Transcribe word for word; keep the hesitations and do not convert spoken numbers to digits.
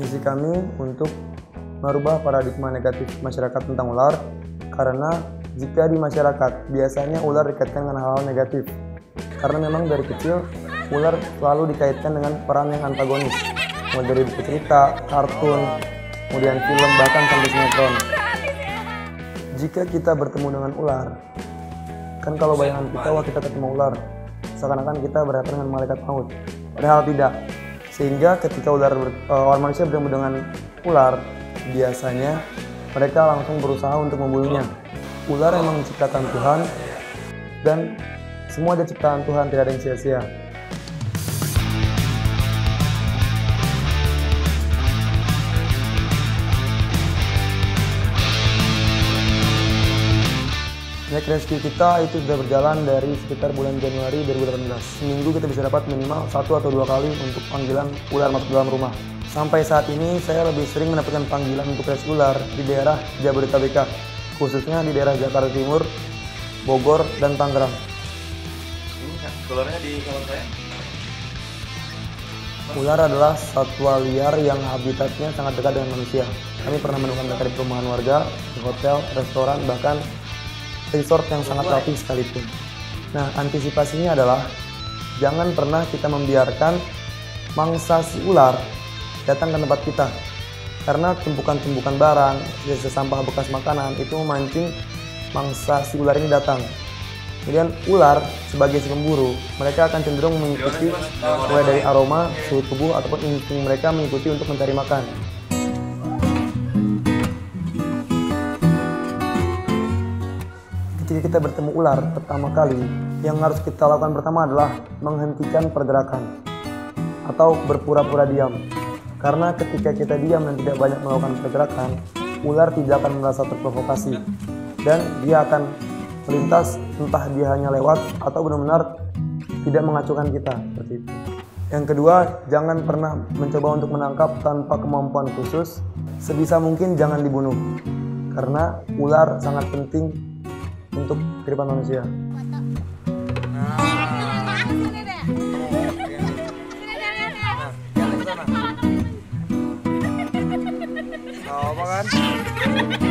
misi kami untuk merubah paradigma negatif masyarakat tentang ular, karena jika di masyarakat biasanya ular dikaitkan dengan hal-hal negatif. Karena memang dari kecil ular selalu dikaitkan dengan peran yang antagonis, mulai dari buku cerita, kartun, kemudian film, bahkan sampai sinetron. Jika kita bertemu dengan ular, kan kalau bayangan kita, wah kita ketemu ular, seakan-akan kita berhadapan dengan malaikat maut. Padahal tidak. Sehingga ketika ular uh, orang manusia bertemu dengan ular, biasanya mereka langsung berusaha untuk membunuhnya. Ular memang diciptakan Tuhan, dan semua dari ciptaan Tuhan, tidak ada yang sia-sia. Snack rescue kita itu sudah berjalan dari sekitar bulan Januari dua ribu delapan belas. Seminggu kita bisa dapat minimal satu atau dua kali untuk panggilan ular masuk dalam rumah. Sampai saat ini saya lebih sering mendapatkan panggilan untuk rescue ular di daerah Jabodetabek, khususnya di daerah Jakarta Timur, Bogor, dan Tangerang. Ini ularnya di kamar saya. Ular adalah satwa liar yang habitatnya sangat dekat dengan manusia. Kami pernah menemukan mereka di perumahan warga, di hotel, restoran, bahkan resort yang sangat rapi sekalipun. Nah, antisipasinya adalah jangan pernah kita membiarkan mangsa si ular datang ke tempat kita. Karena tumpukan-tumpukan barang, sisa sampah bekas makanan itu memancing mangsa si ular ini datang. Kemudian ular sebagai si pemburu, mereka akan cenderung mengikuti mulai dari aroma, suhu tubuh, ataupun insting mereka mengikuti untuk mencari makan. Ketika kita bertemu ular pertama kali, yang harus kita lakukan pertama adalah menghentikan pergerakan atau berpura-pura diam. Karena ketika kita diam dan tidak banyak melakukan pergerakan, ular tidak akan merasa terprovokasi dan dia akan melintas, entah dia hanya lewat atau benar-benar tidak mengacuhkan kita seperti itu. Yang kedua, jangan pernah mencoba untuk menangkap tanpa kemampuan khusus. Sebisa mungkin jangan dibunuh, karena ular sangat penting untuk kehidupan manusia. Nah, apa kan?